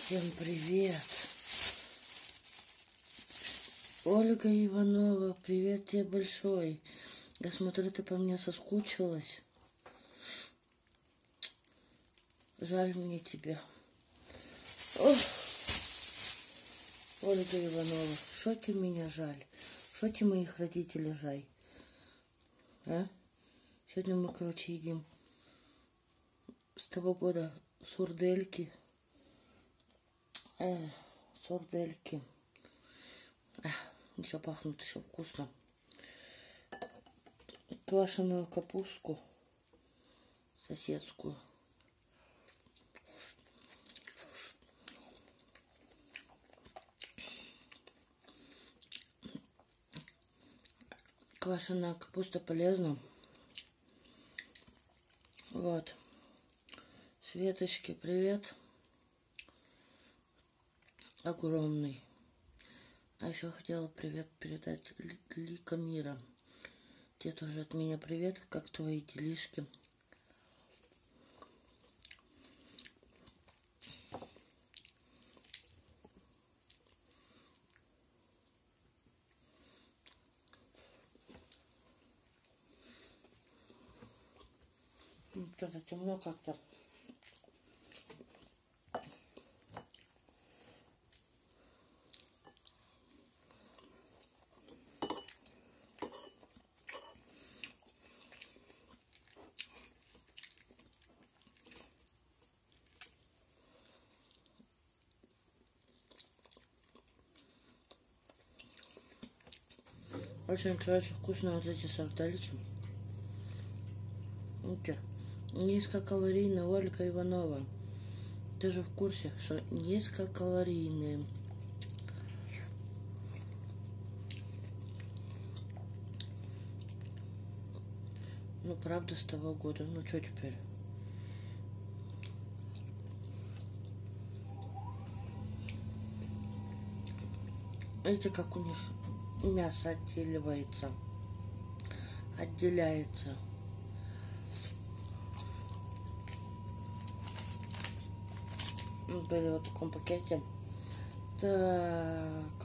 Всем привет! Ольга Иванова, привет тебе большой. Я смотрю, ты по мне соскучилась. Жаль мне тебя. Ох. Ольга Иванова, шо тебе меня жаль? Шо тебе моих родителей жаль? А? Сегодня мы, короче, едим с того года сурдельки. Сурдельки. Еще пахнут, еще вкусно. Квашеную капустку соседскую. Квашеная капуста полезна. Вот. Светочке привет. Огромный. А еще хотела привет передать Лика Мира. Тебе тоже от меня привет. Как твои делишки? Что-то темно как-то. Очень, короче, вкусно вот эти сардельки. Низкокалорийная Ольга Иванова. Ты же в курсе, что низкокалорийные. Ну, правда, с того года. Ну, что теперь? Видите, как у них мясо отделяется. Были вот в таком пакете. Так.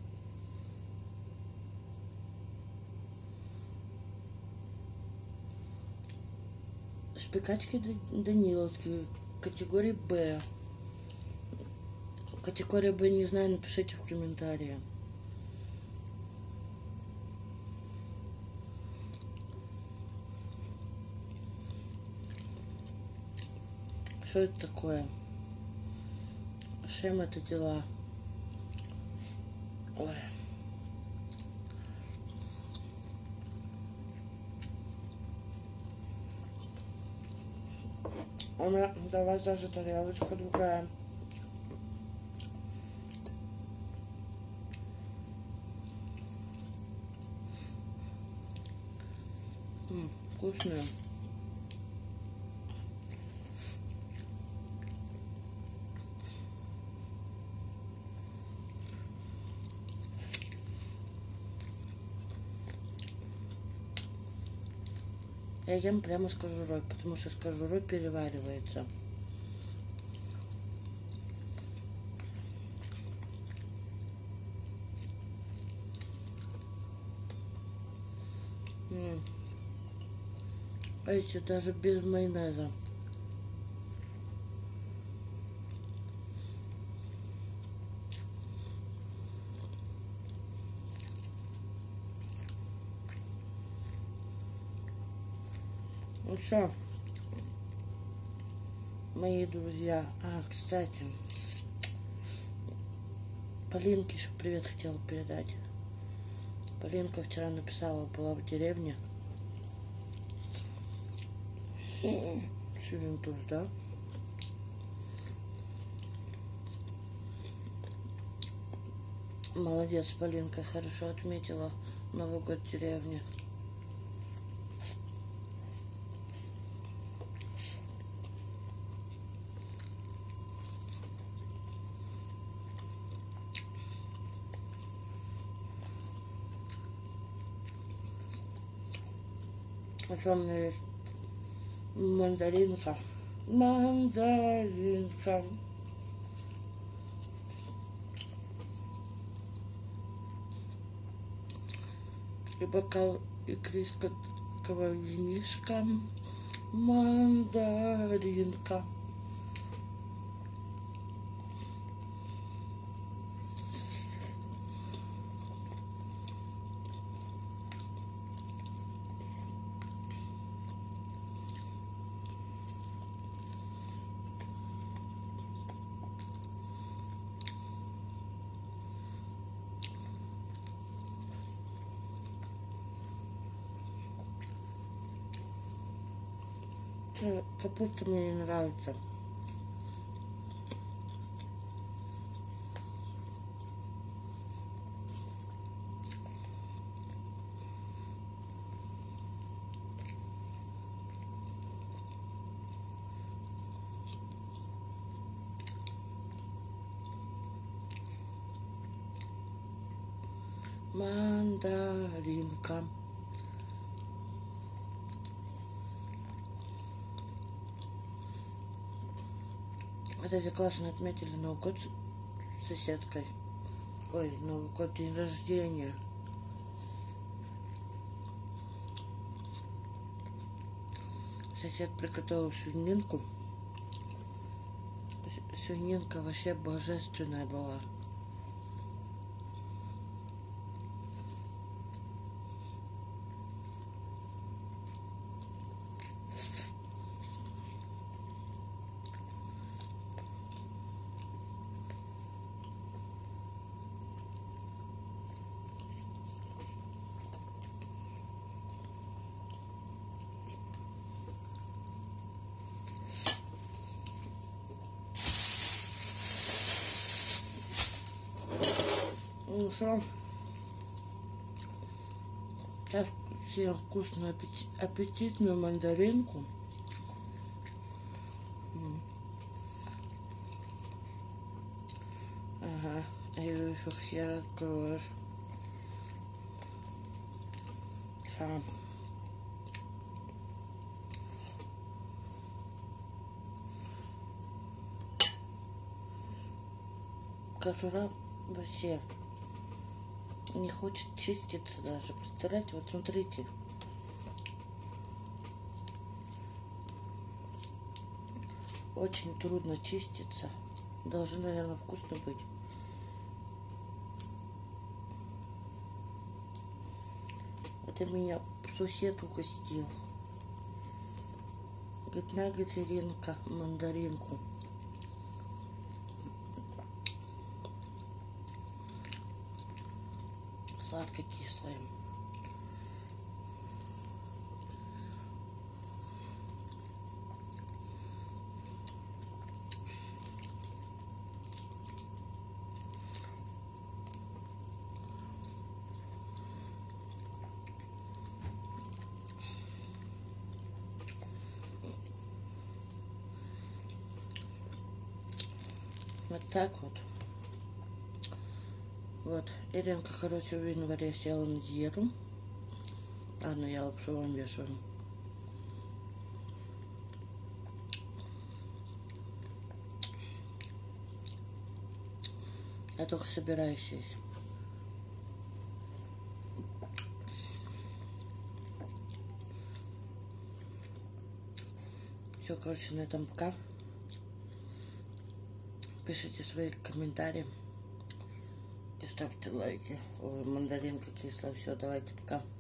Шпикачки Даниловские. Категории Б. Категория Б не знаю, напишите в комментариях. Что это такое? Чем это дела? Ой. У меня давай даже тарелочка другая. Вкусная. Я ем прямо с кожурой, потому что с кожурой переваривается. А если даже без майонеза. Ну что, мои друзья. Кстати, Полинке еще привет хотела передать. Полинка вчера написала, была в деревне. Сюринтуз, да? Молодец, Полинка, хорошо отметила Новый год в деревне. А что у меня есть? Мандаринка. и бокал игристого винишка, мандаринка. Капуста мне не нравится. Мандаринка. Кстати, классно отметили Новый год с соседкой. Ой, Новый год, день рождения. Сосед приготовил свининку. Свининка вообще божественная была. Ну что, сейчас съем вкусную аппетитную мандаринку. Ага, ее еще все откроешь. Сам. Кожура вообще не хочет чиститься даже. Представляете, вот смотрите. Очень трудно чиститься. Должно, наверное, вкусно быть. Это меня сосед угостил. Говорит, на, говорит, Иринка, мандаринку. Сладко-кислое. Вот так вот. Вот, Иринка, короче, в январе села на диету. Ладно, я лапшу вам вешаю. Я только собираюсь сесть. Все, короче, на этом пока. Пишите свои комментарии. И ставьте лайки. Ой, мандаринка кислая. Все, давайте, пока.